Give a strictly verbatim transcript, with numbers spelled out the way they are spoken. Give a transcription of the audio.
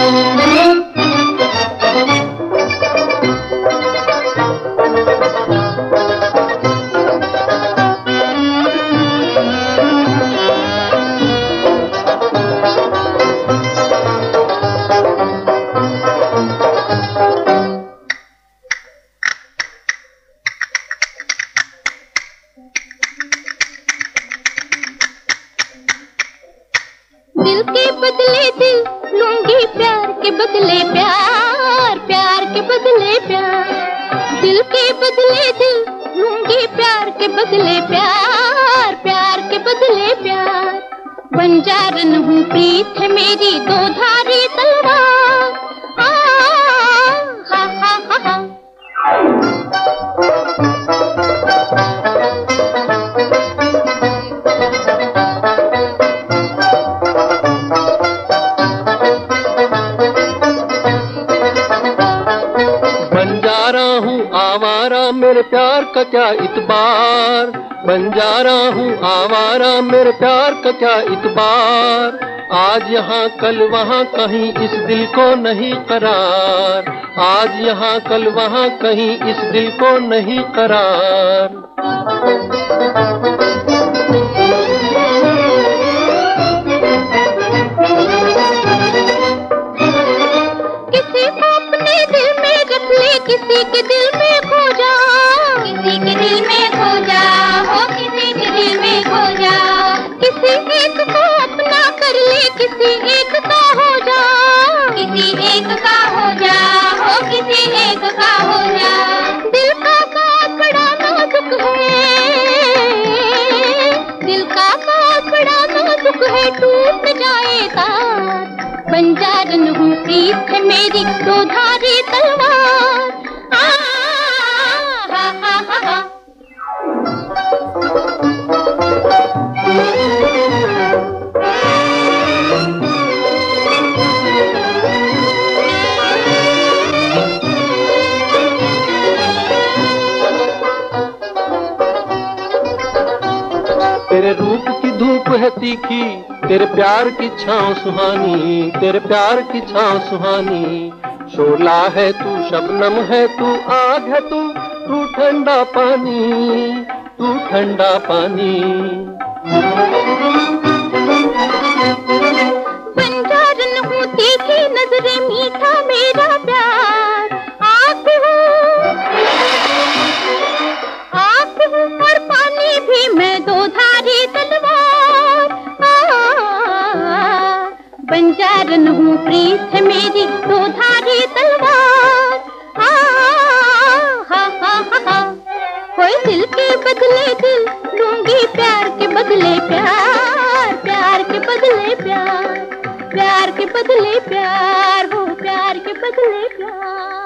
दिल के बदले दिल लूंगी, प्यार के बदले प्यार, प्यार के बदले प्यार। दिल के बदले दिल लूंगी, प्यार के बदले प्यार, प्यार के बदले प्यार। बंजारन हूँ प्रीत है मेरी दो धारी तलवार। आ, हा, हा, हा, हा। बंजारा हूँ आवारा मेरे प्यार का क्या इतबार, बंजारा हूँ आवारा मेरे प्यार का क्या इतबार। आज यहाँ कल वहाँ कहीं इस दिल को नहीं करार, आज यहाँ कल वहाँ कहीं इस दिल को नहीं करार। किसी के दिल में खो जा, किसी के दिल में खो जा, हो किसी के दिल में खो जा। किसी एक को अपना कर ले, किसी एक का हो जा, किसी एक का हो जा, हो किसी एक का हो जा। दिल का काट बड़ा नाजुक है, दिल का काट बड़ा नाजुक है, टूट जाएगा। बंजारन हूँ प्रीत है मेरी दो धारी तलवार। तेरे रूप की धूप है तीखी, तेरे प्यार की छाँव सुहानी, तेरे प्यार की छाँव सुहानी। शोला है तू, शबनम है तू, आग है तू, तू ठंडा पानी, तू ठंडा पानी। बंजारन हूँ तीखी नजरे मीठा मेरा प्यार। आग हूँ, आग हूँ और पानी भी मैं दो धारी तलवार। बंजारन हूँ प्रीत है मेरी दो धारी तलवार। आ, हा, हा, हा, हा। कोई दिल के बदले दिल लूंगी, प्यार के बदले प्यार, प्यार के बदले प्यार, प्यार के बदले प्यार, हो प्यार के बदले प्यार।